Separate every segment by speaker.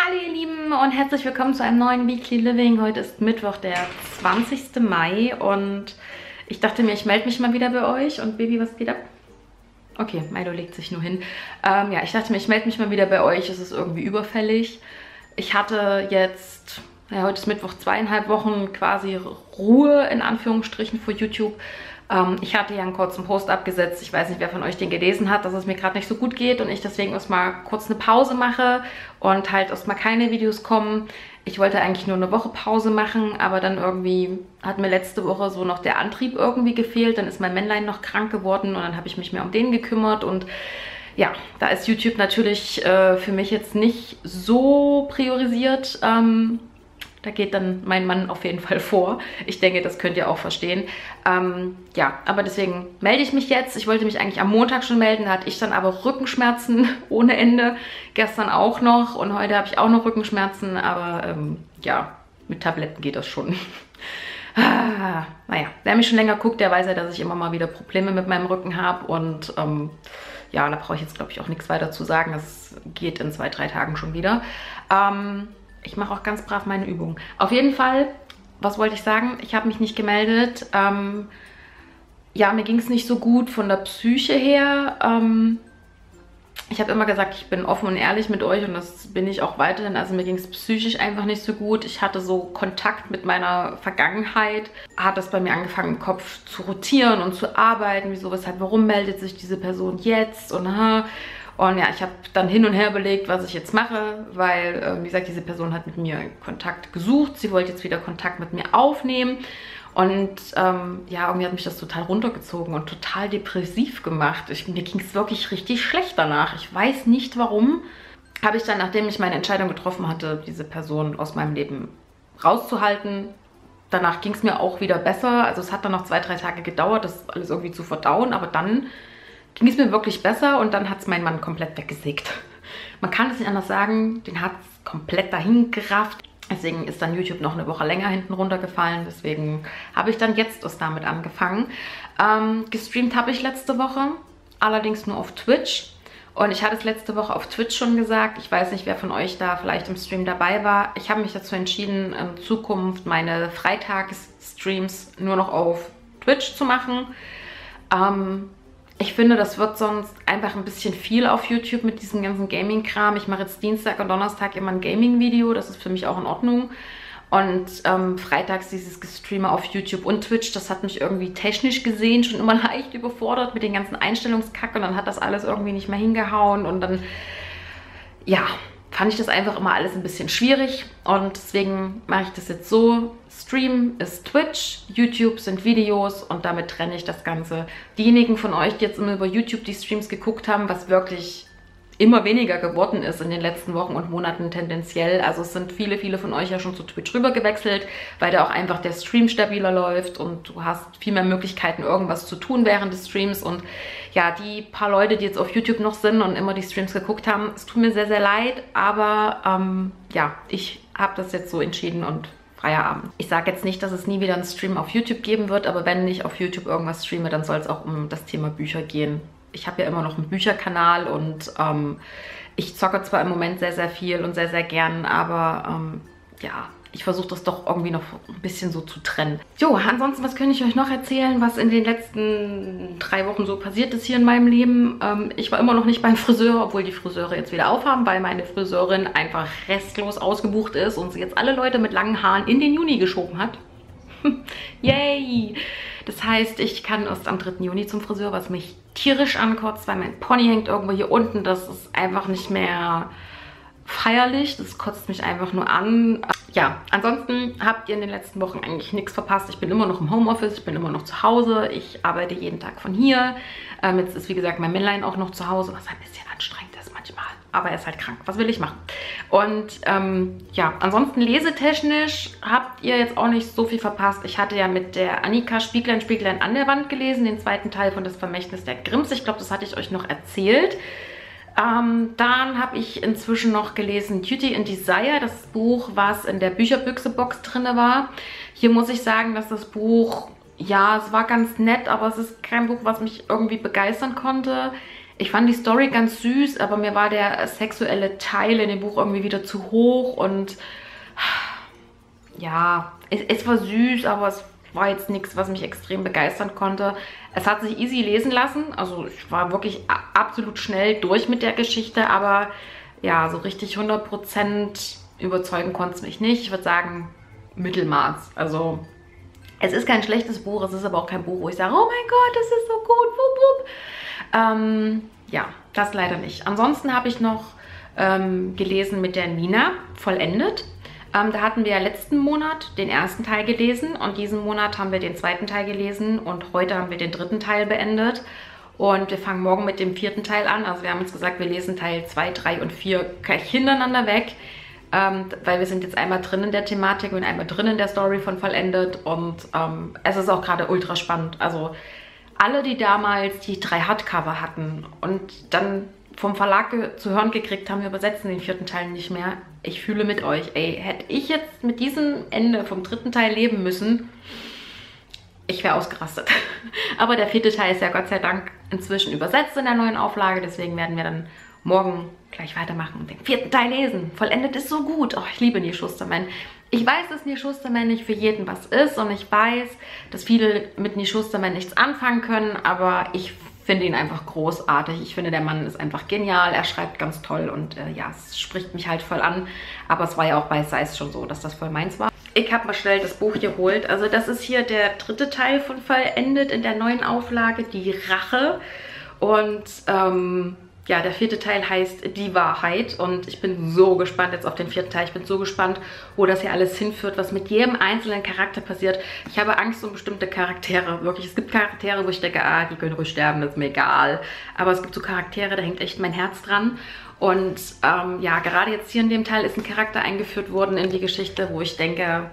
Speaker 1: Hallo ihr Lieben und herzlich willkommen zu einem neuen Weekly Living. Heute ist Mittwoch, der 20. Mai und ich dachte mir, ich melde mich mal wieder bei euch. Und Baby, was geht ab? Okay, Milo legt sich nur hin. Ja, ich dachte mir, ich melde mich mal wieder bei euch. Es ist irgendwie überfällig. Ich hatte jetzt, ja, heute ist Mittwoch, 2,5 Wochen quasi Ruhe in Anführungsstrichen vor YouTube. Ich hatte ja einen kurzen Post abgesetzt. Ich weiß nicht, wer von euch den gelesen hat, dass es mir gerade nicht so gut geht und ich deswegen erstmal kurz eine Pause mache und halt erstmal keine Videos kommen. Ich wollte eigentlich nur eine Woche Pause machen, aber dann irgendwie hat mir letzte Woche so noch der Antrieb irgendwie gefehlt. Dann ist mein Männlein noch krank geworden und dann habe ich mich mehr um den gekümmert und ja, da ist YouTube natürlich für mich jetzt nicht so priorisiert. Da geht dann mein Mann auf jeden Fall vor. Ich denke, das könnt ihr auch verstehen. Ja, aber deswegen melde ich mich jetzt. Ich wollte mich eigentlich am Montag schon melden. Da hatte ich dann aber Rückenschmerzen ohne Ende. Gestern auch noch und heute habe ich auch noch Rückenschmerzen. Aber ja, mit Tabletten geht das schon. Naja, wer mich schon länger guckt, der weiß ja, dass ich immer mal wieder Probleme mit meinem Rücken habe. Und ja, da brauche ich jetzt, glaube ich, auch nichts weiter zu sagen. Das geht in 2, 3 Tagen schon wieder. Ich mache auch ganz brav meine Übungen. Auf jeden Fall, was wollte ich sagen? Ich habe mich nicht gemeldet. Ja, mir ging es nicht so gut von der Psyche her. Ich habe immer gesagt, ich bin offen und ehrlich mit euch und das bin ich auch weiterhin. Also mir ging es psychisch einfach nicht so gut. Ich hatte so Kontakt mit meiner Vergangenheit. Hat das bei mir angefangen, im Kopf zu rotieren und zu arbeiten. Wieso, weshalb, warum meldet sich diese Person jetzt? Und ja, ich habe dann hin und her überlegt, was ich jetzt mache, weil, wie gesagt, diese Person hat mit mir Kontakt gesucht. Sie wollte jetzt wieder Kontakt mit mir aufnehmen. Und ja, irgendwie hat mich das total runtergezogen und total depressiv gemacht. Mir ging es wirklich richtig schlecht danach. Ich weiß nicht warum. Habe ich dann, nachdem ich meine Entscheidung getroffen hatte, diese Person aus meinem Leben rauszuhalten, danach ging es mir auch wieder besser. Also es hat dann noch 2, 3 Tage gedauert, das alles irgendwie zu verdauen, aber dann ging es mir wirklich besser und dann hat es mein Mann komplett weggesägt. Man kann es nicht anders sagen, den hat es komplett dahin gerafft. Deswegen ist dann YouTube noch eine Woche länger hinten runtergefallen. Deswegen habe ich dann jetzt erst damit angefangen. Gestreamt habe ich letzte Woche, allerdings nur auf Twitch. Und ich hatte es letzte Woche auf Twitch schon gesagt. Ich weiß nicht, wer von euch da vielleicht im Stream dabei war. Ich habe mich dazu entschieden, in Zukunft meine Freitagsstreams nur noch auf Twitch zu machen. Ich finde, das wird sonst einfach ein bisschen viel auf YouTube mit diesem ganzen Gaming-Kram. Ich mache jetzt Dienstag und Donnerstag immer ein Gaming-Video. Das ist für mich auch in Ordnung. Und freitags dieses Gestreamer auf YouTube und Twitch, das hat mich irgendwie technisch gesehen schon immer leicht überfordert mit den ganzen Einstellungskack. Und dann hat das alles irgendwie nicht mehr hingehauen. Und dann, ja, fand ich das einfach immer alles ein bisschen schwierig. Und deswegen mache ich das jetzt so. Stream ist Twitch, YouTube sind Videos und damit trenne ich das Ganze. Diejenigen von euch, die jetzt immer über YouTube die Streams geguckt haben, was wirklich immer weniger geworden ist in den letzten Wochen und Monaten tendenziell. Also es sind viele, viele von euch ja schon zu Twitch rüber gewechselt, weil da auch einfach der Stream stabiler läuft und du hast viel mehr Möglichkeiten, irgendwas zu tun während des Streams. Und ja, die paar Leute, die jetzt auf YouTube noch sind und immer die Streams geguckt haben, es tut mir sehr, sehr leid, aber ja, ich habe das jetzt so entschieden und Feierabend. Ich sage jetzt nicht, dass es nie wieder einen Stream auf YouTube geben wird, aber wenn ich auf YouTube irgendwas streame, dann soll es auch um das Thema Bücher gehen. Ich habe ja immer noch einen Bücherkanal und ich zocke zwar im Moment sehr, sehr viel und sehr, sehr gern, aber ja, ich versuche das doch irgendwie noch ein bisschen so zu trennen. Jo, ansonsten, was könnte ich euch noch erzählen, was in den letzten 3 Wochen so passiert ist hier in meinem Leben? Ich war immer noch nicht beim Friseur, obwohl die Friseure jetzt wieder aufhaben, weil meine Friseurin einfach restlos ausgebucht ist und sie jetzt alle Leute mit langen Haaren in den Juni geschoben hat. Yay! Das heißt, ich kann erst am 3. Juni zum Friseur, was mich tierisch ankotzt, weil mein Pony hängt irgendwo hier unten. Das ist einfach nicht mehr feierlich. Das kotzt mich einfach nur an. Ja, ansonsten habt ihr in den letzten Wochen eigentlich nichts verpasst. Ich bin immer noch im Homeoffice, ich bin immer noch zu Hause. Ich arbeite jeden Tag von hier. Jetzt ist, wie gesagt, mein Männlein auch noch zu Hause, was ein bisschen anstrengend ist manchmal. Aber er ist halt krank. Was will ich machen? Und ja, ansonsten lesetechnisch habt ihr jetzt auch nicht so viel verpasst. Ich hatte ja mit der Annika Spieglein, Spieglein an der Wand gelesen, den 2. Teil von Das Vermächtnis der Grimms. Ich glaube, das hatte ich euch noch erzählt. Dann habe ich inzwischen noch gelesen Duty and Desire, das Buch, was in der Bücherbüchse-Box drin war. Hier muss ich sagen, dass das Buch, ja, es war ganz nett, aber es ist kein Buch, was mich irgendwie begeistern konnte. Ich fand die Story ganz süß, aber mir war der sexuelle Teil in dem Buch irgendwie wieder zu hoch und ja, es war süß, aber es war jetzt nichts, was mich extrem begeistern konnte. Es hat sich easy lesen lassen, also ich war wirklich absolut schnell durch mit der Geschichte, aber ja, so richtig 100% überzeugen konnte es mich nicht. Ich würde sagen, Mittelmaß. Also es ist kein schlechtes Buch, es ist aber auch kein Buch, wo ich sage, oh mein Gott, das ist so gut, wup, wup. Ja, das leider nicht. Ansonsten habe ich noch gelesen mit der Nina, Vollendet. Da hatten wir ja letzten Monat den ersten Teil gelesen und diesen Monat haben wir den zweiten Teil gelesen und heute haben wir den dritten Teil beendet. Und wir fangen morgen mit dem vierten Teil an. Also wir haben uns gesagt, wir lesen Teil 2, 3 und 4 gleich hintereinander weg. Weil wir sind jetzt einmal drin in der Thematik und einmal drin in der Story von Vollendet. Und es ist auch gerade ultra spannend. Also alle, die damals die 3 Hardcover hatten und dann vom Verlag zu hören gekriegt haben, wir übersetzen den vierten Teil nicht mehr. Ich fühle mit euch. Ey, hätte ich jetzt mit diesem Ende vom dritten Teil leben müssen, ich wäre ausgerastet. Aber der vierte Teil ist ja Gott sei Dank inzwischen übersetzt in der neuen Auflage. Deswegen werden wir dann morgen gleich weitermachen und den vierten Teil lesen. Vollendet ist so gut. Oh, ich liebe Neil Shusterman. Ich weiß, dass Neil Shusterman nicht für jeden was ist. Und ich weiß, dass viele mit Neil Shusterman nichts anfangen können. Aber ich finde ihn einfach großartig. Ich finde, der Mann ist einfach genial. Er schreibt ganz toll. Und ja, es spricht mich halt voll an. Aber es war ja auch bei Size schon so, dass das voll meins war. Ich habe mal schnell das Buch geholt. Also das ist hier der dritte Teil von Vollendet in der neuen Auflage, die Rache. Und ja, der vierte Teil heißt Die Wahrheit. Und ich bin so gespannt jetzt auf den vierten Teil. Ich bin so gespannt, wo das hier alles hinführt, was mit jedem einzelnen Charakter passiert. Ich habe Angst um bestimmte Charaktere. Wirklich, es gibt Charaktere, wo ich denke, ah, die können ruhig sterben, das ist mir egal. Aber es gibt so Charaktere, da hängt echt mein Herz dran. Und ja, gerade jetzt hier in dem Teil ist ein Charakter eingeführt worden in die Geschichte, wo ich denke,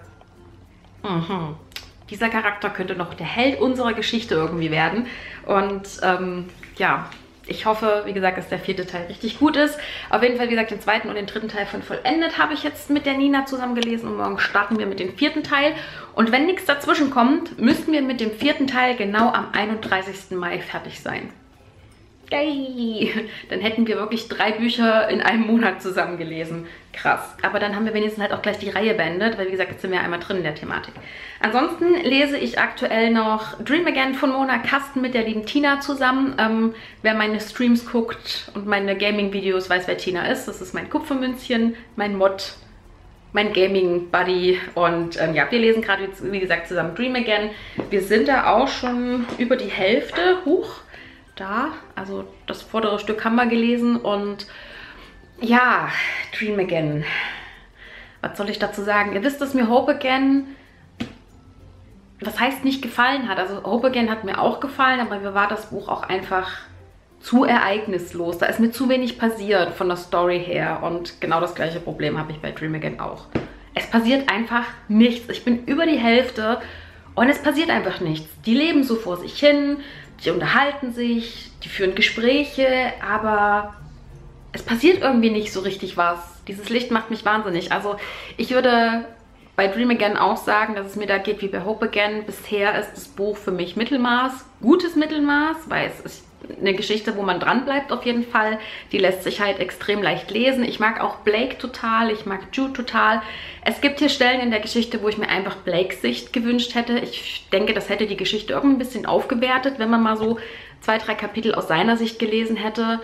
Speaker 1: dieser Charakter könnte noch der Held unserer Geschichte irgendwie werden. Und ja, ich hoffe, wie gesagt, dass der vierte Teil richtig gut ist. Auf jeden Fall, wie gesagt, den zweiten und den dritten Teil von Vollendet habe ich jetzt mit der Nina zusammen gelesen. Und morgen starten wir mit dem vierten Teil. Und wenn nichts dazwischen kommt, müssten wir mit dem vierten Teil genau am 31. Mai fertig sein. Yay! Dann hätten wir wirklich 3 Bücher in einem Monat zusammen gelesen. Krass. Aber dann haben wir wenigstens halt auch gleich die Reihe beendet, weil wie gesagt, jetzt sind wir einmal drin in der Thematik. Ansonsten lese ich aktuell noch Dream Again von Mona Kasten mit der lieben Tina zusammen. Wer meine Streams guckt und meine Gaming-Videos weiß, wer Tina ist. Das ist mein Kupfermünzchen, mein Mod, mein Gaming-Buddy. Und ja, wir lesen gerade, wie gesagt, zusammen Dream Again. Wir sind da auch schon über die Hälfte. Huch! Da, also das vordere Stück haben wir gelesen und ja, Dream Again. Was soll ich dazu sagen? Ihr wisst, dass mir Hope Again, was heißt nicht gefallen hat. Also Hope Again hat mir auch gefallen, aber mir war das Buch auch einfach zu ereignislos. Da ist mir zu wenig passiert von der Story her und genau das gleiche Problem habe ich bei Dream Again auch. Es passiert einfach nichts. Ich bin über die Hälfte und es passiert einfach nichts. Die leben so vor sich hin. Die unterhalten sich, die führen Gespräche, aber es passiert irgendwie nicht so richtig was. Dieses Licht macht mich wahnsinnig. Also ich würde bei Dream Again auch sagen, dass es mir da geht wie bei Hope Again. Bisher ist das Buch für mich Mittelmaß, gutes Mittelmaß, weil es ist eine Geschichte, wo man dran bleibt auf jeden Fall. Die lässt sich halt extrem leicht lesen. Ich mag auch Blake total, ich mag Jude total. Es gibt hier Stellen in der Geschichte, wo ich mir einfach Blakes Sicht gewünscht hätte. Ich denke, das hätte die Geschichte irgendwie ein bisschen aufgewertet, wenn man mal so 2, 3 Kapitel aus seiner Sicht gelesen hätte.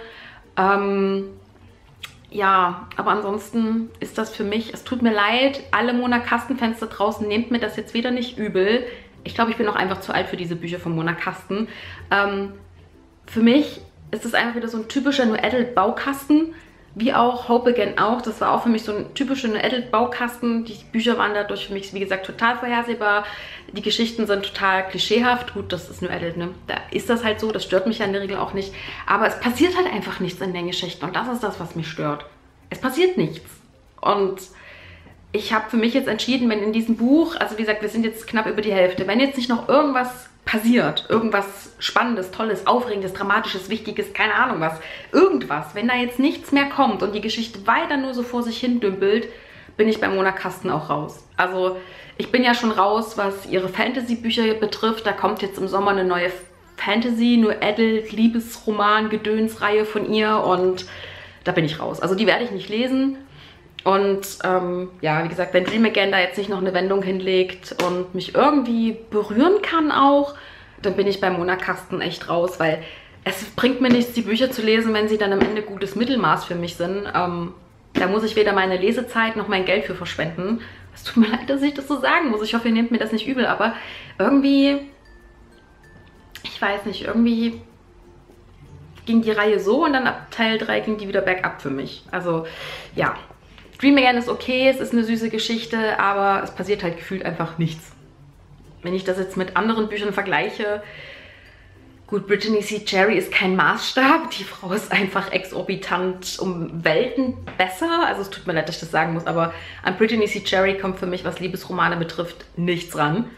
Speaker 1: Ja, aber ansonsten ist das für mich, es tut mir leid, alle Mona Kasten-Fans da draußen, nehmt mir das jetzt wieder nicht übel. Ich glaube, ich bin auch einfach zu alt für diese Bücher von Mona Kasten. Für mich ist es einfach wieder so ein typischer New Adult Baukasten, wie auch Hope Again auch. Das war auch für mich so ein typischer New Adult Baukasten. Die Bücher waren dadurch für mich, wie gesagt, total vorhersehbar. Die Geschichten sind total klischeehaft. Gut, das ist New Adult, ne? Da ist das halt so, das stört mich ja in der Regel auch nicht. Aber es passiert halt einfach nichts in den Geschichten und das ist das, was mich stört. Es passiert nichts. Und ich habe für mich jetzt entschieden, wenn in diesem Buch, also wie gesagt, wir sind jetzt knapp über die Hälfte, wenn jetzt nicht noch irgendwas passiert, irgendwas Spannendes, Tolles, Aufregendes, Dramatisches, Wichtiges, keine Ahnung was, irgendwas, wenn da jetzt nichts mehr kommt und die Geschichte weiter nur so vor sich hin dümpelt, bin ich bei Mona Kasten auch raus. Also ich bin ja schon raus, was ihre Fantasy-Bücher betrifft, da kommt jetzt im Sommer eine neue Fantasy, nur Adult, Liebesroman, Gedönsreihe von ihr und da bin ich raus. Also die werde ich nicht lesen. Und ja, wie gesagt, wenn Dream Again da jetzt nicht noch eine Wendung hinlegt und mich irgendwie berühren kann auch, dann bin ich bei Mona Kasten echt raus, weil es bringt mir nichts, die Bücher zu lesen, wenn sie dann am Ende gutes Mittelmaß für mich sind. Da muss ich weder meine Lesezeit noch mein Geld für verschwenden. Es tut mir leid, dass ich das so sagen muss. Ich hoffe, ihr nehmt mir das nicht übel, aber irgendwie, ich weiß nicht, irgendwie ging die Reihe so und dann ab Teil 3 ging die wieder bergab für mich. Also, ja. Dream Again ist okay, es ist eine süße Geschichte, aber es passiert halt gefühlt einfach nichts. Wenn ich das jetzt mit anderen Büchern vergleiche, gut, Brittany C. Cherry ist kein Maßstab, die Frau ist einfach exorbitant um Welten besser, also es tut mir leid, dass ich das sagen muss, aber an Brittany C. Cherry kommt für mich, was Liebesromane betrifft, nichts ran.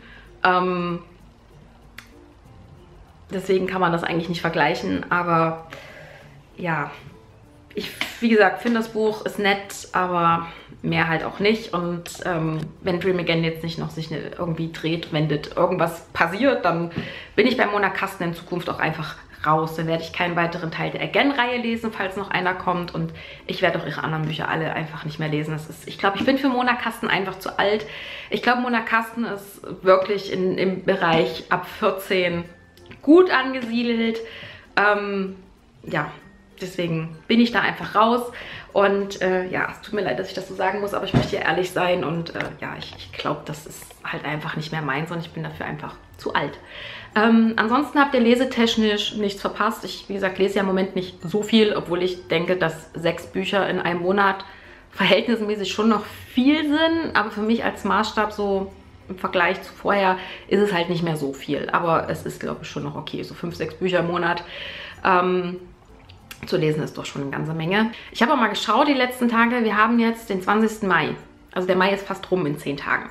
Speaker 1: Deswegen kann man das eigentlich nicht vergleichen, aber ja, ich, wie gesagt, finde das Buch ist nett, aber mehr halt auch nicht. Und wenn Dream Again jetzt nicht noch sich irgendwie dreht, wendet, irgendwas passiert, dann bin ich bei Mona Kasten in Zukunft auch einfach raus. Dann werde ich keinen weiteren Teil der Again-Reihe lesen, falls noch einer kommt. Und ich werde auch ihre anderen Bücher alle einfach nicht mehr lesen. Das ist, ich glaube, ich bin für Mona Kasten einfach zu alt. Ich glaube, Mona Kasten ist wirklich im Bereich ab 14 gut angesiedelt. Ja. Deswegen bin ich da einfach raus und ja, es tut mir leid, dass ich das so sagen muss, aber ich möchte ja ehrlich sein und ja, ich glaube, das ist halt einfach nicht mehr meins und ich bin dafür einfach zu alt. Ansonsten habt ihr lesetechnisch nichts verpasst. Ich, wie gesagt, lese ja im Moment nicht so viel, obwohl ich denke, dass 6 Bücher in einem Monat verhältnismäßig schon noch viel sind, aber für mich als Maßstab so im Vergleich zu vorher ist es halt nicht mehr so viel, aber es ist, glaube ich, schon noch okay, so 5, 6 Bücher im Monat. Zu lesen ist doch schon eine ganze Menge. Ich habe auch mal geschaut die letzten Tage. Wir haben jetzt den 20. Mai. Also der Mai ist fast rum in 10 Tagen.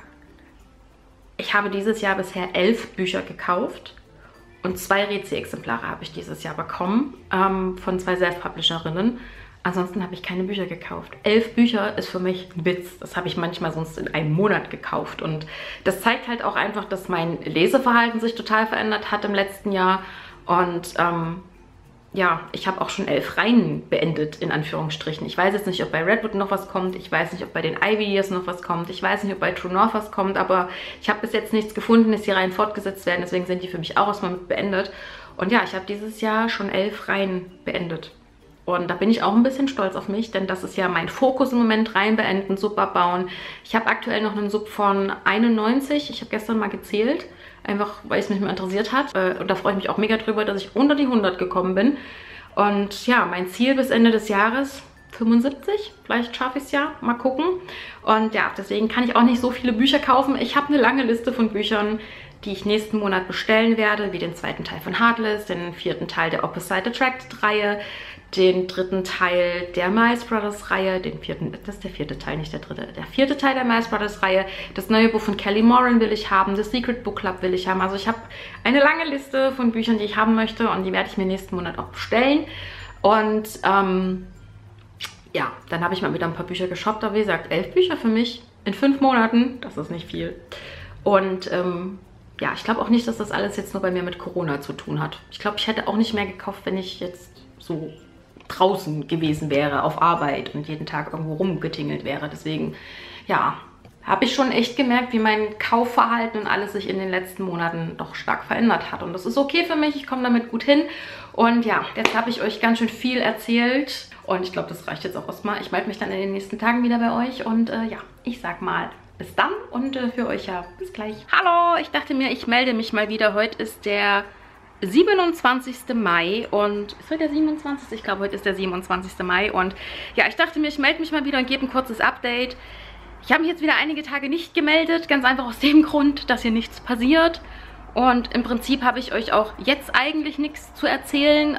Speaker 1: Ich habe dieses Jahr bisher 11 Bücher gekauft. Und 2 Rezi-Exemplare habe ich dieses Jahr bekommen. Von 2 Self-Publisherinnen. Ansonsten habe ich keine Bücher gekauft. 11 Bücher ist für mich ein Witz. Das habe ich manchmal sonst in einem Monat gekauft. Und das zeigt halt auch einfach, dass mein Leseverhalten sich total verändert hat im letzten Jahr. Und ja, ich habe auch schon 11 Reihen beendet, in Anführungsstrichen. Ich weiß jetzt nicht, ob bei Redwood noch was kommt. Ich weiß nicht, ob bei den Ivy Years noch was kommt. Ich weiß nicht, ob bei True North was kommt. Aber ich habe bis jetzt nichts gefunden, dass die Reihen fortgesetzt werden. Deswegen sind die für mich auch erstmal mit beendet. Und ja, ich habe dieses Jahr schon 11 Reihen beendet. Und da bin ich auch ein bisschen stolz auf mich, denn das ist ja mein Fokus im Moment, Reihen beenden, Sub abbauen. Ich habe aktuell noch einen Sub von 91. Ich habe gestern mal gezählt. Einfach, weil es mich mal interessiert hat. Und da freue ich mich auch mega drüber, dass ich unter die 100 gekommen bin. Und ja, mein Ziel bis Ende des Jahres 75. Vielleicht schaffe ich es ja. Mal gucken. Und ja, deswegen kann ich auch nicht so viele Bücher kaufen. Ich habe eine lange Liste von Büchern, die ich nächsten Monat bestellen werde. Wie den 2. Teil von Heartless, den 4. Teil der Opposite Attracted-Reihe, den 3. Teil der Miles Brothers Reihe, das ist der 4. Teil, nicht der 3. Der 4. Teil der Miles Brothers Reihe, das neue Buch von Kelly Moran will ich haben, das Secret Book Club will ich haben. Also ich habe eine lange Liste von Büchern, die ich haben möchte und die werde ich mir nächsten Monat auch bestellen. Und ja, dann habe ich mal wieder ein paar Bücher geshoppt, aber wie gesagt, 11 Bücher für mich in 5 Monaten, das ist nicht viel. Und ja, ich glaube auch nicht, dass das alles jetzt nur bei mir mit Corona zu tun hat. Ich glaube, ich hätte auch nicht mehr gekauft, wenn ich jetzt so draußen gewesen wäre, auf Arbeit und jeden Tag irgendwo rumgetingelt wäre. Deswegen, ja, habe ich schon echt gemerkt, wie mein Kaufverhalten und alles sich in den letzten Monaten doch stark verändert hat. Und das ist okay für mich, ich komme damit gut hin. Und ja, jetzt habe ich euch ganz schön viel erzählt. Und ich glaube, das reicht jetzt auch erstmal. Ich melde mich dann in den nächsten Tagen wieder bei euch. Und ja, ich sag mal, bis dann und für euch ja bis gleich. Hallo, ich dachte mir, ich melde mich mal wieder. Heute ist der 27. Mai und ist heute der 27.? Ich glaube, heute ist der 27. Mai und ja, ich dachte mir, ich melde mich mal wieder und gebe ein kurzes Update. Ich habe mich jetzt wieder einige Tage nicht gemeldet, ganz einfach aus dem Grund, dass hier nichts passiert und im Prinzip habe ich euch auch jetzt eigentlich nichts zu erzählen.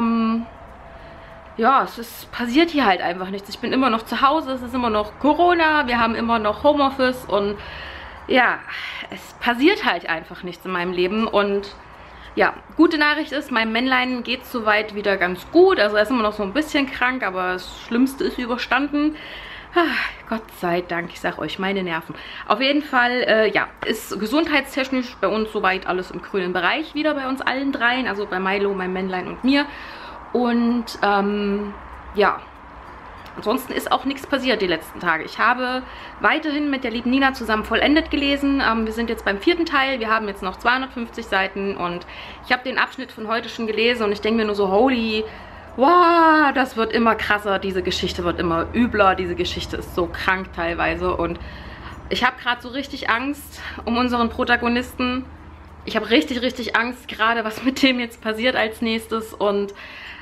Speaker 1: Ja, passiert hier halt einfach nichts. Ich bin immer noch zu Hause, es ist immer noch Corona, wir haben immer noch Homeoffice und ja, es passiert halt einfach nichts in meinem Leben und ja, gute Nachricht ist, meinem Männlein geht es soweit wieder ganz gut. Also er ist immer noch so ein bisschen krank, aber das Schlimmste ist überstanden. Gott sei Dank, ich sag euch, meine Nerven. Auf jeden Fall, ja, ist gesundheitstechnisch bei uns soweit alles im grünen Bereich wieder, bei uns allen dreien. Also bei Milo, meinem Männlein und mir. Und, ja, ansonsten ist auch nichts passiert die letzten Tage. Ich habe weiterhin mit der lieben Nina zusammen vollendet gelesen. Wir sind jetzt beim 4. Teil. Wir haben jetzt noch 250 Seiten und ich habe den Abschnitt von heute schon gelesen und ich denke mir nur so, holy, wow, das wird immer krasser. Diese Geschichte wird immer übler. Diese Geschichte ist so krank teilweise und ich habe gerade so richtig Angst um unseren Protagonisten. Ich habe richtig, richtig Angst gerade, was mit dem jetzt passiert als nächstes und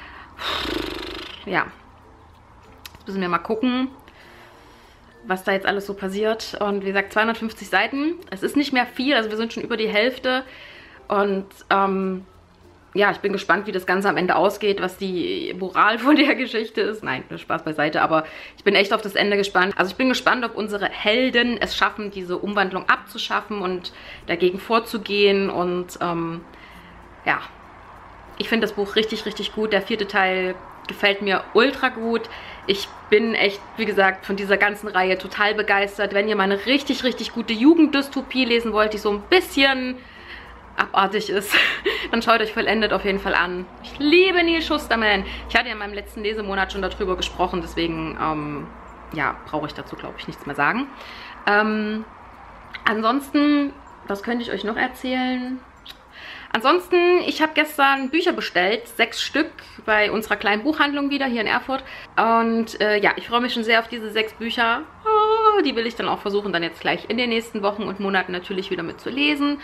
Speaker 1: ja. Jetzt müssen wir mal gucken, was da jetzt alles so passiert. Und wie gesagt, 250 Seiten. Es ist nicht mehr viel, also wir sind schon über die Hälfte. Und ja, ich bin gespannt, wie das Ganze am Ende ausgeht, was die Moral von der Geschichte ist. Nein, Spaß beiseite, aber ich bin echt auf das Ende gespannt. Also ich bin gespannt, ob unsere Helden es schaffen, diese Umwandlung abzuschaffen und dagegen vorzugehen. Und ja, ich finde das Buch richtig, richtig gut. Der 4. Teil gefällt mir ultra gut. Ich bin echt, wie gesagt, von dieser ganzen Reihe total begeistert. Wenn ihr mal eine richtig, richtig gute Jugenddystopie lesen wollt, die so ein bisschen abartig ist, dann schaut euch vollendet auf jeden Fall an. Ich liebe Neil Shusterman. Ich hatte ja in meinem letzten Lesemonat schon darüber gesprochen, deswegen, ja, brauche ich dazu, glaube ich, nichts mehr sagen. Ansonsten, was könnte ich euch noch erzählen? Ansonsten, ich habe gestern Bücher bestellt, 6 Stück bei unserer kleinen Buchhandlung wieder hier in Erfurt. Und ja, ich freue mich schon sehr auf diese 6 Bücher. Oh, die will ich dann auch versuchen, dann jetzt gleich in den nächsten Wochen und Monaten natürlich wieder mit zu lesen.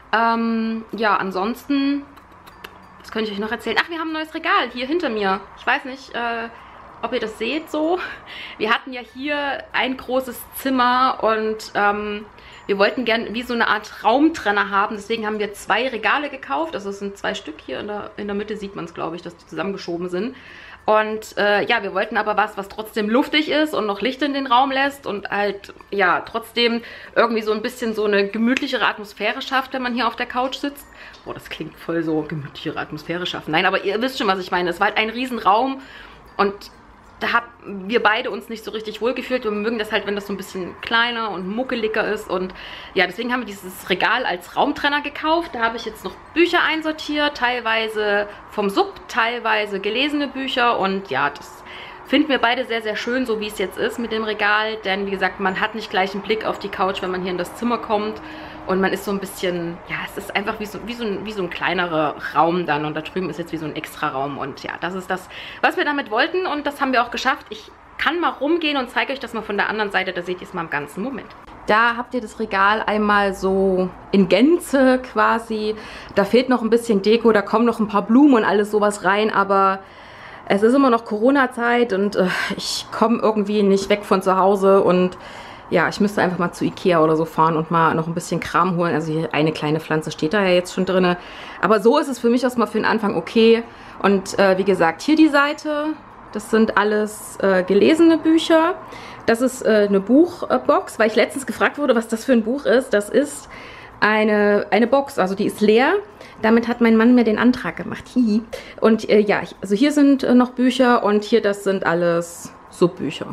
Speaker 1: Ja, ansonsten, was könnte ich euch noch erzählen? Ach, wir haben ein neues Regal hier hinter mir. Ich weiß nicht, ob ihr das seht so. Wir hatten ja hier ein großes Zimmer und wir wollten gerne wie so eine Art Raumtrenner haben. Deswegen haben wir 2 Regale gekauft. Also es sind 2 Stück hier. In der Mitte sieht man es, glaube ich, dass die zusammengeschoben sind. Und ja, wir wollten aber was trotzdem luftig ist und noch Licht in den Raum lässt und halt, ja, trotzdem irgendwie so ein bisschen so eine gemütlichere Atmosphäre schafft, wenn man hier auf der Couch sitzt. Boah, das klingt voll so, gemütlichere Atmosphäre schaffen. Nein, aber ihr wisst schon, was ich meine. Es war halt ein Riesenraum und da haben wir beide uns nicht so richtig wohl gefühlt. Wir mögen das halt, wenn das so ein bisschen kleiner und muckeliger ist. Und ja, deswegen haben wir dieses Regal als Raumtrenner gekauft. Da habe ich jetzt noch Bücher einsortiert, teilweise vom Sub, teilweise gelesene Bücher. Und ja, das finden wir beide sehr, sehr schön, so wie es jetzt ist mit dem Regal. Denn wie gesagt, man hat nicht gleich einen Blick auf die Couch, wenn man hier in das Zimmer kommt. Und man ist so ein bisschen, ja, es ist einfach wie so ein kleinerer Raum dann. Und da drüben ist jetzt wie so ein Extra-Raum. Und ja, das ist das, was wir damit wollten. Und das haben wir auch geschafft. Ich kann mal rumgehen und zeige euch das mal von der anderen Seite. Da seht ihr es mal im ganzen Moment. Da habt ihr das Regal einmal so in Gänze quasi. Da fehlt noch ein bisschen Deko, da kommen noch ein paar Blumen und alles sowas rein. Aber es ist immer noch Corona-Zeit und ich komme irgendwie nicht weg von zu Hause. Und ja, ich müsste einfach mal zu Ikea oder so fahren und mal noch ein bisschen Kram holen. Also hier eine kleine Pflanze steht da ja jetzt schon drin. Aber so ist es für mich erstmal für den Anfang okay. Und wie gesagt, hier die Seite, das sind alles gelesene Bücher. Das ist eine Buchbox, weil ich letztens gefragt wurde, was das für ein Buch ist. Das ist eine Box, also die ist leer. Damit hat mein Mann mir den Antrag gemacht. Hihi. Und ja, also hier sind noch Bücher und hier, das sind alles Subbücher,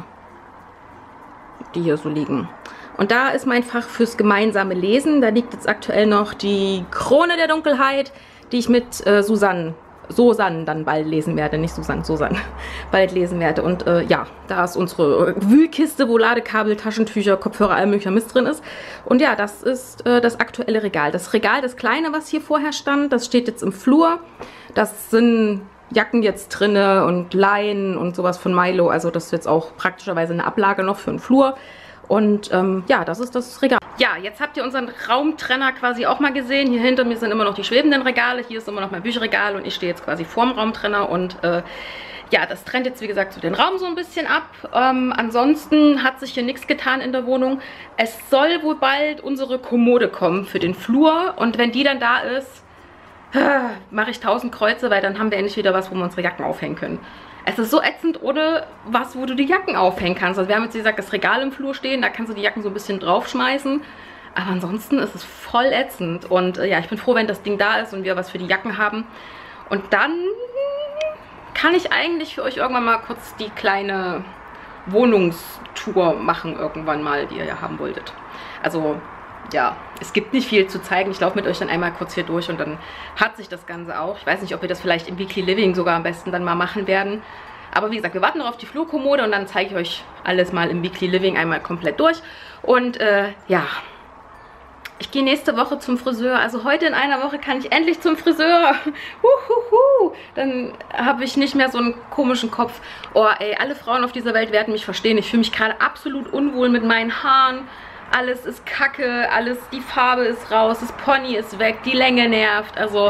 Speaker 1: die hier so liegen. Und da ist mein Fach fürs gemeinsame Lesen. Da liegt jetzt aktuell noch die Krone der Dunkelheit, die ich mit Susanne dann bald lesen werde. Nicht Susanne bald lesen werde. Und ja, da ist unsere Wühlkiste, wo Ladekabel, Taschentücher, Kopfhörer, all möglicher Mist drin ist. Und ja, das ist das aktuelle Regal. Das Regal, das kleine, was hier vorher stand, das steht jetzt im Flur. Das sind Jacken jetzt drinne und Leinen und sowas von Milo. Also das ist jetzt auch praktischerweise eine Ablage noch für den Flur. Und ja, das ist das Regal. Ja, jetzt habt ihr unseren Raumtrenner quasi auch mal gesehen. Hier hinter mir sind immer noch die schwebenden Regale. Hier ist immer noch mein Bücherregal und ich stehe jetzt quasi vorm Raumtrenner. Und ja, das trennt jetzt wie gesagt so den Raum so ein bisschen ab. Ansonsten hat sich hier nichts getan in der Wohnung. Es soll wohl bald unsere Kommode kommen für den Flur. Und wenn die dann da ist, mache ich 1000 Kreuze, weil dann haben wir endlich wieder was, wo wir unsere Jacken aufhängen können. Es ist so ätzend ohne was, wo du die Jacken aufhängen kannst. Also wir haben jetzt, wie gesagt, das Regal im Flur stehen, da kannst du die Jacken so ein bisschen draufschmeißen. Aber ansonsten ist es voll ätzend. Und ja, ich bin froh, wenn das Ding da ist und wir was für die Jacken haben. Und dann kann ich eigentlich für euch irgendwann mal kurz die kleine Wohnungstour machen irgendwann mal, die ihr ja haben wolltet. Also ja, es gibt nicht viel zu zeigen. Ich laufe mit euch dann einmal kurz hier durch und dann hat sich das Ganze auch. Ich weiß nicht, ob wir das vielleicht im Weekly Living sogar am besten dann mal machen werden. Aber wie gesagt, wir warten noch auf die Flurkommode und dann zeige ich euch alles mal im Weekly Living einmal komplett durch. Und ja, ich gehe nächste Woche zum Friseur. Also heute in einer Woche kann ich endlich zum Friseur. Dann habe ich nicht mehr so einen komischen Kopf. Oh ey, alle Frauen auf dieser Welt werden mich verstehen. Ich fühle mich gerade absolut unwohl mit meinen Haaren. Alles ist kacke, die Farbe ist raus, das Pony ist weg, die Länge nervt. Also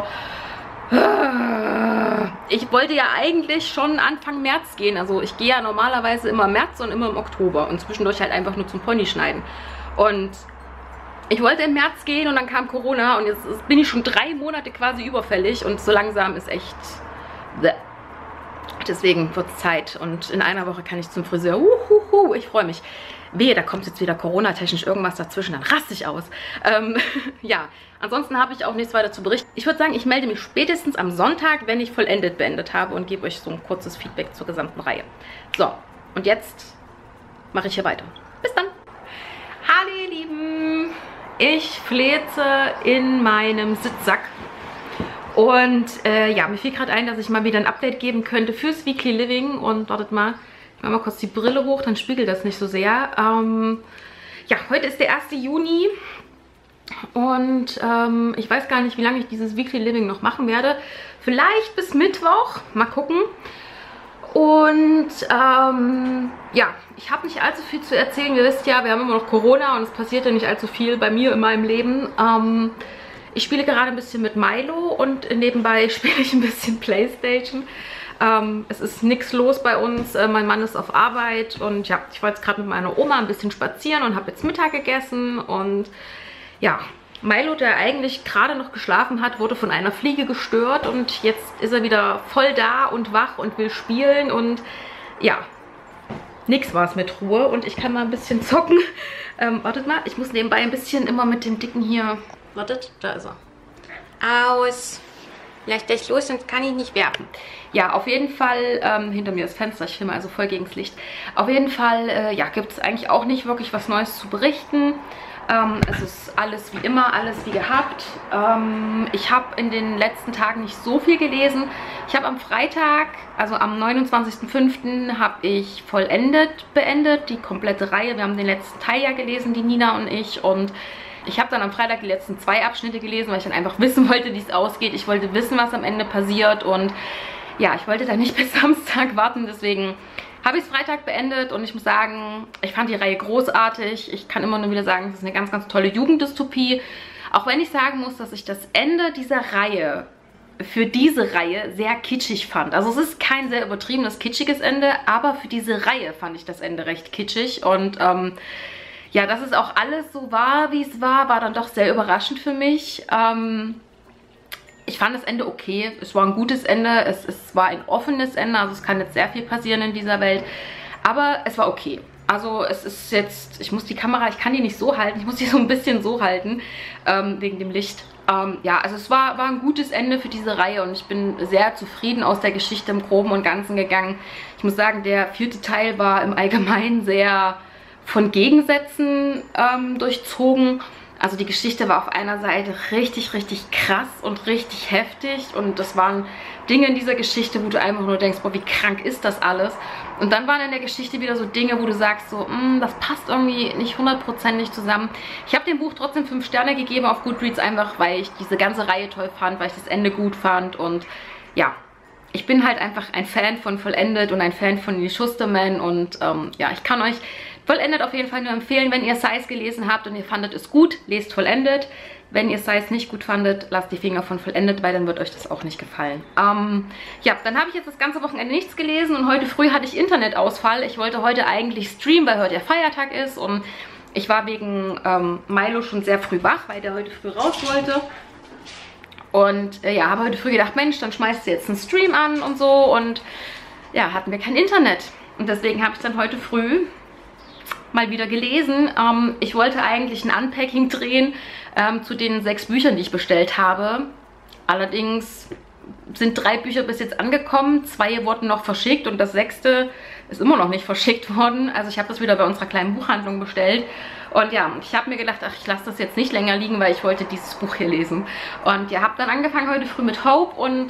Speaker 1: ich wollte ja eigentlich schon Anfang März gehen. Also ich gehe ja normalerweise immer im März und immer im Oktober und zwischendurch halt einfach nur zum Pony schneiden. Und ich wollte im März gehen und dann kam Corona und jetzt bin ich schon 3 Monate quasi überfällig und so langsam ist echt... Deswegen wird es Zeit und in einer Woche kann ich zum Friseur. Ich freue mich. Wehe, da kommt jetzt wieder Corona-technisch irgendwas dazwischen, dann raste ich aus. Ja, ansonsten habe ich auch nichts weiter zu berichten. Ich würde sagen, ich melde mich spätestens am Sonntag, wenn ich vollendet beendet habe und gebe euch so ein kurzes Feedback zur gesamten Reihe. So, und jetzt mache ich hier weiter. Bis dann. Hallo ihr Lieben, ich fleze in meinem Sitzsack. Und ja, mir fiel gerade ein, dass ich mal wieder ein Update geben könnte fürs Weekly Living. Und wartet mal, ich mache mal kurz die Brille hoch, dann spiegelt das nicht so sehr. Ja, heute ist der 1. Juni und ich weiß gar nicht, wie lange ich dieses Weekly Living noch machen werde. Vielleicht bis Mittwoch, mal gucken. Und ja, ich habe nicht allzu viel zu erzählen. Ihr wisst ja, wir haben immer noch Corona und es passiert ja nicht allzu viel bei mir in meinem Leben. Ich spiele gerade ein bisschen mit Milo und nebenbei spiele ich ein bisschen Playstation. Es ist nichts los bei uns. Mein Mann ist auf Arbeit und ja, ich war jetzt gerade mit meiner Oma ein bisschen spazieren und habe jetzt Mittag gegessen. Und ja, Milo, der eigentlich gerade noch geschlafen hat, wurde von einer Fliege gestört und jetzt ist er wieder voll da und wach und will spielen. Und ja, nix war es mit Ruhe und ich kann mal ein bisschen zocken. Wartet mal, ich muss nebenbei ein bisschen immer mit dem Dicken hier... Wartet, da ist er. Aus. Leicht gleich los, sonst kann ich nicht werfen. Ja, auf jeden Fall, hinter mir das Fenster, ich filme also voll gegens Licht. Auf jeden Fall, ja, gibt es eigentlich auch nicht wirklich was Neues zu berichten. Es ist alles wie immer, alles wie gehabt. Ich habe in den letzten Tagen nicht so viel gelesen. Ich habe am Freitag, also am 29.05. habe ich vollendet beendet, die komplette Reihe. Wir haben den letzten Teil ja gelesen, die Nina und ich, und ich habe dann am Freitag die letzten 2 Abschnitte gelesen, weil ich dann einfach wissen wollte, wie es ausgeht. Ich wollte wissen, was am Ende passiert und ja, ich wollte dann nicht bis Samstag warten, deswegen habe ich es Freitag beendet und ich muss sagen, ich fand die Reihe großartig. Ich kann immer nur wieder sagen, es ist eine ganz, ganz tolle Jugenddystopie. Auch wenn ich sagen muss, dass ich das Ende dieser Reihe für diese Reihe sehr kitschig fand. Also es ist kein sehr übertriebenes, kitschiges Ende, aber für diese Reihe fand ich das Ende recht kitschig und ja, dass es auch alles so war, wie es war, war dann doch sehr überraschend für mich. Ich fand das Ende okay. Es war ein gutes Ende. Es war ein offenes Ende. Also es kann jetzt sehr viel passieren in dieser Welt. Aber es war okay. Also es ist jetzt... Ich muss die Kamera... Ich kann die nicht so halten. Ich muss die so ein bisschen so halten. Wegen dem Licht. Ja, also es war ein gutes Ende für diese Reihe. Und ich bin sehr zufrieden aus der Geschichte im Groben und Ganzen gegangen. Ich muss sagen, der 4. Teil war im Allgemeinen sehr... von Gegensätzen durchzogen. Also die Geschichte war auf einer Seite richtig, richtig krass und richtig heftig und das waren Dinge in dieser Geschichte, wo du einfach nur denkst, boah, wie krank ist das alles? Und dann waren in der Geschichte wieder so Dinge, wo du sagst so, das passt irgendwie nicht 100%ig zusammen. Ich habe dem Buch trotzdem 5 Sterne gegeben auf Goodreads, einfach weil ich diese ganze Reihe toll fand, weil ich das Ende gut fand und ja, ich bin halt einfach ein Fan von Vollendet und ein Fan von Neil Shusterman und ja, ich kann euch Vollendet auf jeden Fall nur empfehlen, wenn ihr Size gelesen habt und ihr fandet es gut, lest Vollendet. Wenn ihr Size nicht gut fandet, lasst die Finger von Vollendet, weil dann wird euch das auch nicht gefallen. Ja, dann habe ich jetzt das ganze Wochenende nichts gelesen und heute früh hatte ich Internetausfall. Ich wollte heute eigentlich streamen, weil heute der Feiertag ist und ich war wegen Milo schon sehr früh wach, weil der heute früh raus wollte. Und ja, habe heute früh gedacht, Mensch, dann schmeißt du jetzt einen Stream an und so und ja, hatten wir kein Internet. Und deswegen habe ich dann heute früh mal wieder gelesen. Ich wollte eigentlich ein Unpacking drehen zu den 6 Büchern, die ich bestellt habe. Allerdings sind 3 Bücher bis jetzt angekommen, 2 wurden noch verschickt und das 6. ist immer noch nicht verschickt worden. Also ich habe das wieder bei unserer kleinen Buchhandlung bestellt. Und ja, ich habe mir gedacht, ach, ich lasse das jetzt nicht länger liegen, weil ich wollte dieses Buch hier lesen. Und ja, habe dann angefangen heute früh mit Hope und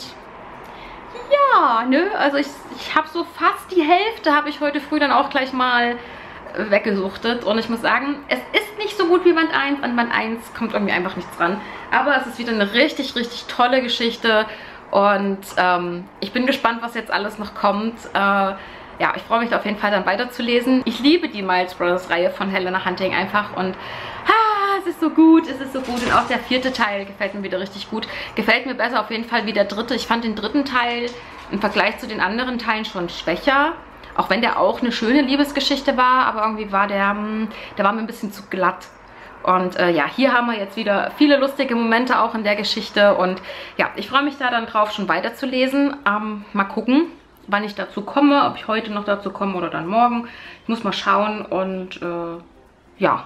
Speaker 1: ja, ne, also ich habe so fast die Hälfte habe ich heute früh dann auch gleich mal weggesuchtet. Und ich muss sagen, es ist nicht so gut wie Band 1. An Band 1 kommt irgendwie einfach nichts dran. Aber es ist wieder eine richtig, richtig tolle Geschichte. Und ich bin gespannt, was jetzt alles noch kommt. Ja, ich freue mich auf jeden Fall dann weiterzulesen. Ich liebe die Miles Brothers Reihe von Helena Hunting einfach und es ist so gut, es ist so gut. Und auch der 4. Teil gefällt mir wieder richtig gut. Gefällt mir besser auf jeden Fall wie der 3. Ich fand den 3. Teil im Vergleich zu den anderen Teilen schon schwächer. Auch wenn der auch eine schöne Liebesgeschichte war, aber irgendwie war der war mir ein bisschen zu glatt. Und ja, hier haben wir jetzt wieder viele lustige Momente auch in der Geschichte. Und ja, ich freue mich da dann drauf, schon weiterzulesen. Mal gucken, wann ich dazu komme, ob ich heute noch dazu komme oder dann morgen. Ich muss mal schauen und ja,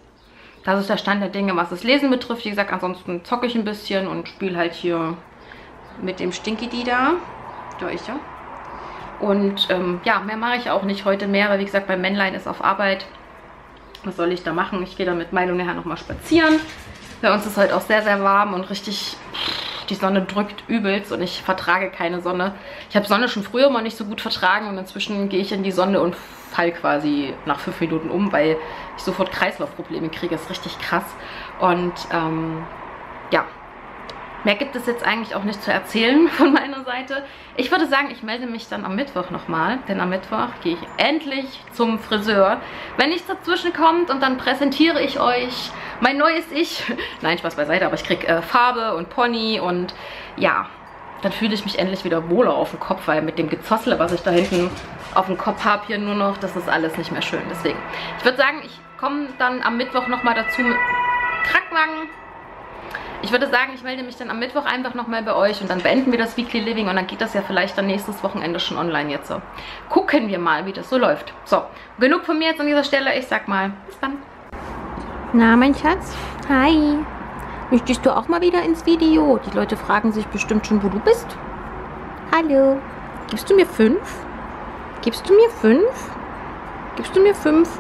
Speaker 1: das ist der Stand der Dinge, was das Lesen betrifft. Wie gesagt, ansonsten zocke ich ein bisschen und spiele halt hier mit dem Stinky da. Da ist er. Und ja, mehr mache ich auch nicht heute mehr, weil wie gesagt, mein Männlein ist auf Arbeit. Was soll ich da machen? Ich gehe dann mit Milo nachher nochmal spazieren. Bei uns ist heute auch sehr, sehr warm und richtig... Die Sonne drückt übelst und ich vertrage keine Sonne. Ich habe Sonne schon früher mal nicht so gut vertragen und inzwischen gehe ich in die Sonne und falle quasi nach 5 Minuten um, weil ich sofort Kreislaufprobleme kriege. Das ist richtig krass. Und ja, mehr gibt es jetzt eigentlich auch nicht zu erzählen von meiner Seite. Ich würde sagen, ich melde mich dann am Mittwoch nochmal, denn am Mittwoch gehe ich endlich zum Friseur. Wenn nichts dazwischen kommt und dann präsentiere ich euch mein neues Ich. Nein, Spaß beiseite, aber ich kriege Farbe und Pony und ja, dann fühle ich mich endlich wieder wohler auf dem Kopf, weil mit dem Gezossle, was ich da hinten auf dem Kopf habe hier nur noch, das ist alles nicht mehr schön. Deswegen, ich würde sagen, ich komme dann am Mittwoch nochmal dazu mit Krankenwagen. Ich würde sagen, ich melde mich dann am Mittwoch einfach nochmal bei euch und dann beenden wir das Weekly Living und dann geht das ja vielleicht dann nächstes Wochenende schon online jetzt so. Gucken wir mal, wie das so läuft. So, genug von mir jetzt an dieser Stelle. Ich sag mal, bis dann.
Speaker 2: Na, mein Schatz? Hi. Möchtest du auch mal wieder ins Video? Die Leute fragen sich bestimmt schon, wo du bist. Hallo. Gibst du mir 5? Gibst du mir 5? Gibst du mir 5?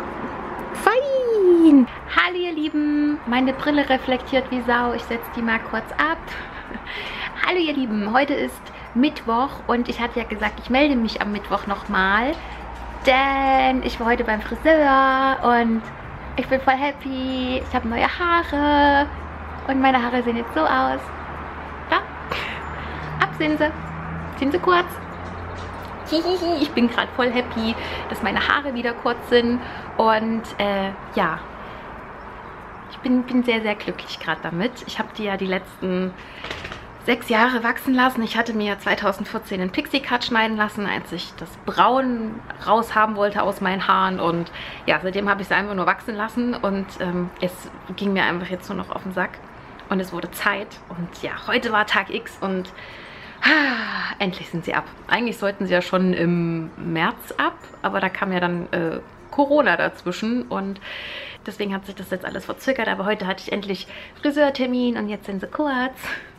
Speaker 2: Fein. Hallo, ihr Lieben. Meine Brille reflektiert wie Sau. Ich setze die mal kurz ab. Hallo, ihr Lieben. Heute ist Mittwoch und ich hatte ja gesagt, ich melde mich am Mittwoch nochmal, denn ich war heute beim Friseur und ich bin voll happy. Ich habe neue Haare und meine Haare sehen jetzt so aus. Da. Ab sind sie. Sind sie kurz. Ich bin gerade voll happy, dass meine Haare wieder kurz sind und ja, ich bin sehr, sehr glücklich gerade damit. Ich habe die ja die letzten 6 Jahre wachsen lassen. Ich hatte mir 2014 einen Pixie-Cut schneiden lassen, als ich das Braun raus haben wollte aus meinen Haaren. Und ja, seitdem habe ich sie einfach nur wachsen lassen. Und es ging mir einfach jetzt nur noch auf den Sack. Und es wurde Zeit. Und ja, heute war Tag X und endlich sind sie ab. Eigentlich sollten sie ja schon im März ab, aber da kam ja dann Corona dazwischen und deswegen hat sich das jetzt alles verzögert. Aber heute hatte ich endlich Friseurtermin und jetzt sind sie kurz.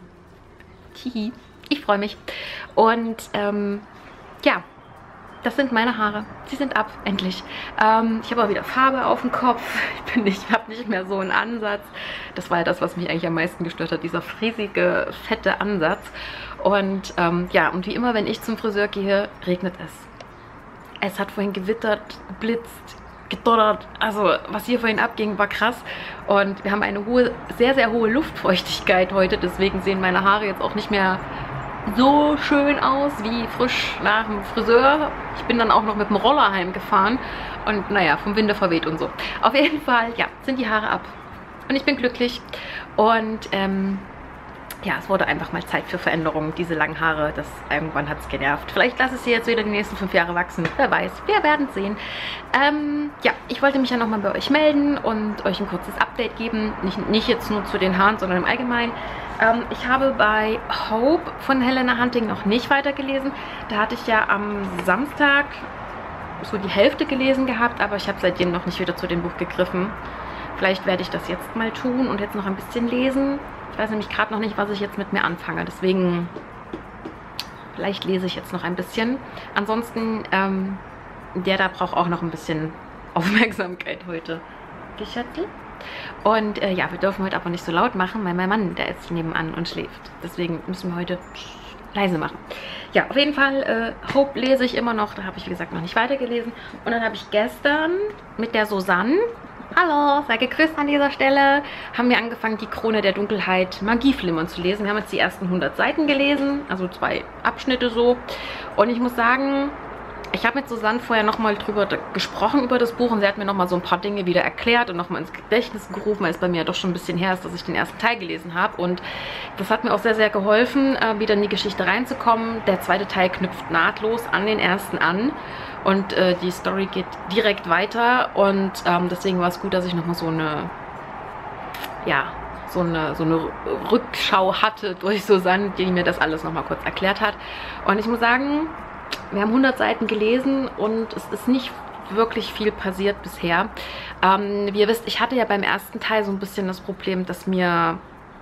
Speaker 2: Ich freue mich. Und ja, das sind meine Haare. Sie sind ab, endlich. Ich habe auch wieder Farbe auf dem Kopf. Ich habe nicht mehr so einen Ansatz. Das war ja das, was mich eigentlich am meisten gestört hat, dieser fräsige, fette Ansatz. Und ja, und wie immer, wenn ich zum Friseur gehe, regnet es. Es hat vorhin gewittert, geblitzt, gedonnert. Also, was hier vorhin abging, war krass. Und wir haben eine hohe, sehr, sehr hohe Luftfeuchtigkeit heute. Deswegen sehen meine Haare jetzt auch nicht mehr so schön aus wie frisch nach dem Friseur. Ich bin dann auch noch mit dem Roller heimgefahren. Und naja, vom Winde verweht und so. Auf jeden Fall, ja, sind die Haare ab. Und ich bin glücklich. Und ja, es wurde einfach mal Zeit für Veränderungen. Diese langen Haare, das irgendwann hat es genervt. Vielleicht lasse ich sie jetzt wieder die nächsten 5 Jahre wachsen. Wer weiß, wir werden es sehen. Ja, ich wollte mich ja nochmal bei euch melden und euch ein kurzes Update geben. Nicht jetzt nur zu den Haaren, sondern im Allgemeinen. Ich habe bei Hope von Helena Hunting noch nicht weitergelesen. Da hatte ich ja am Samstag so die Hälfte gelesen gehabt, aber ich habe seitdem noch nicht wieder zu dem Buch gegriffen. Vielleicht werde ich das jetzt mal tun und jetzt noch ein bisschen lesen. Ich weiß nämlich gerade noch nicht, was ich jetzt mit mir anfange. Deswegen,
Speaker 1: Vielleicht lese ich jetzt noch ein bisschen. Ansonsten, der da braucht auch noch ein bisschen Aufmerksamkeit heute. Geschätzel? Und ja, wir dürfen heute aber nicht so laut machen, weil mein Mann, der ist nebenan und schläft. Deswegen müssen wir heute leise machen. Ja, auf jeden Fall, Hope lese ich immer noch. Da habe ich, wie gesagt, noch nicht weitergelesen. Und dann habe ich gestern mit der Susanne, hallo, sei gegrüßt an dieser Stelle, haben wir angefangen, die Krone der Dunkelheit Magieflimmern zu lesen. Wir haben jetzt die ersten 100 Seiten gelesen, also 2 Abschnitte so. Und ich muss sagen, ich habe mit Susanne vorher nochmal drüber gesprochen über das Buch und sie hat mir nochmal so ein paar Dinge wieder erklärt und nochmal ins Gedächtnis gerufen, weil es bei mir doch schon ein bisschen her ist, dass ich den ersten Teil gelesen habe. Und das hat mir auch sehr, sehr geholfen, wieder in die Geschichte reinzukommen. Der zweite Teil knüpft nahtlos an den ersten an und die Story geht direkt weiter. Und deswegen war es gut, dass ich nochmal so eine, ja, so eine Rückschau hatte durch Susanne, die mir das alles nochmal kurz erklärt hat. Und ich muss sagen, wir haben 100 Seiten gelesen und es ist nicht wirklich viel passiert bisher. Wie ihr wisst, ich hatte ja beim ersten Teil so ein bisschen das Problem, dass mir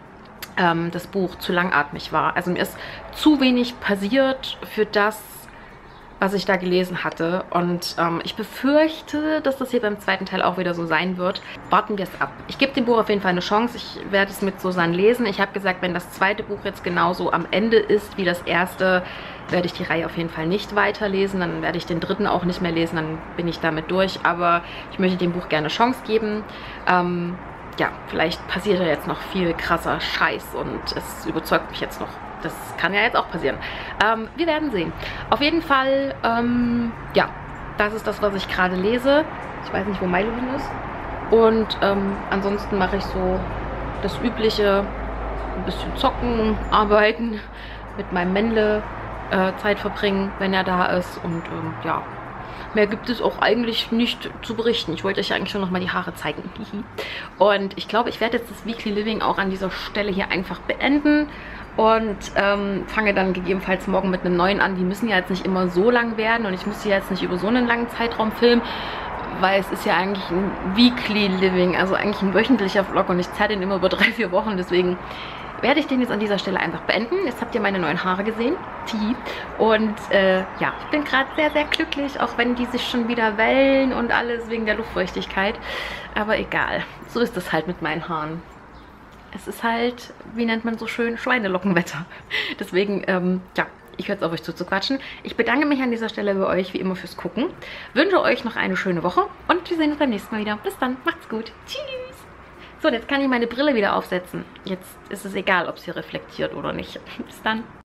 Speaker 1: das Buch zu langatmig war. Also mir ist zu wenig passiert für das, was ich da gelesen hatte. Und ich befürchte, dass das hier beim zweiten Teil auch wieder so sein wird. Warten wir es ab. Ich gebe dem Buch auf jeden Fall eine Chance. Ich werde es mit Susanne lesen. Ich habe gesagt, wenn das zweite Buch jetzt genauso am Ende ist wie das erste, werde ich die Reihe auf jeden Fall nicht weiterlesen. Dann werde ich den dritten auch nicht mehr lesen. Dann bin ich damit durch. Aber ich möchte dem Buch gerne eine Chance geben. Ja, vielleicht passiert ja jetzt noch viel krasser Scheiß und es überzeugt mich jetzt noch. Das kann ja jetzt auch passieren. Wir werden sehen. Auf jeden Fall, ja, das ist das, was ich gerade lese. Ich weiß nicht, wo Milo hin ist. Und ansonsten mache ich so das Übliche. Ein bisschen zocken, arbeiten, mit meinem Männle Zeit verbringen, wenn er da ist. Und ja, mehr gibt es auch eigentlich nicht zu berichten. Ich wollte euch eigentlich schon nochmal die Haare zeigen. Und ich glaube, ich werde jetzt das Weekly Living auch an dieser Stelle hier einfach beenden. Und fange dann gegebenenfalls morgen mit einem neuen an. Die müssen ja jetzt nicht immer so lang werden. Und ich muss sie jetzt nicht über so einen langen Zeitraum filmen. Weil es ist ja eigentlich ein Weekly Living. Also eigentlich ein wöchentlicher Vlog. Und ich zeige den immer über 3-4 Wochen. Deswegen werde ich den jetzt an dieser Stelle einfach beenden. Jetzt habt ihr meine neuen Haare gesehen. Und ja, ich bin gerade sehr, sehr glücklich, auch wenn die sich schon wieder wellen und alles wegen der Luftfeuchtigkeit. Aber egal, so ist es halt mit meinen Haaren. Es ist halt, wie nennt man so schön, Schweinelockenwetter. Deswegen, ja, ich höre jetzt auf, euch zuzuquatschen. Ich bedanke mich an dieser Stelle bei euch, wie immer, fürs Gucken. Wünsche euch noch eine schöne Woche und wir sehen uns beim nächsten Mal wieder. Bis dann, macht's gut. Tschüss. So, jetzt kann ich meine Brille wieder aufsetzen. Jetzt ist es egal, ob sie reflektiert oder nicht. Bis dann.